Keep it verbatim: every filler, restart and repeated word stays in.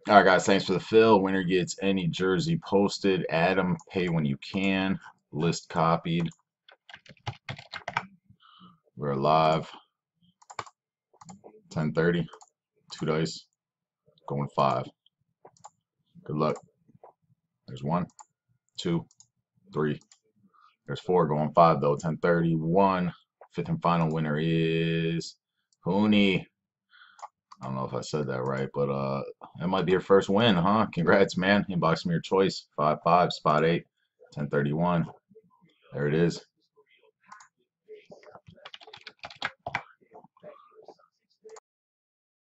All right, guys, thanks for the fill. Winner gets any jersey posted. Adam, pay when you can. List copied. We're live. ten thirty. Two dice. Going five. Good luck. There's one, two, three. There's four. Going five, though. ten thirty-one. Fifth and final winner is Hooney. I don't know if I said that right, but uh, that might be your first win, huh? Congrats, man. Inbox me your choice. five five, spot eight, ten thirty-one. There it is.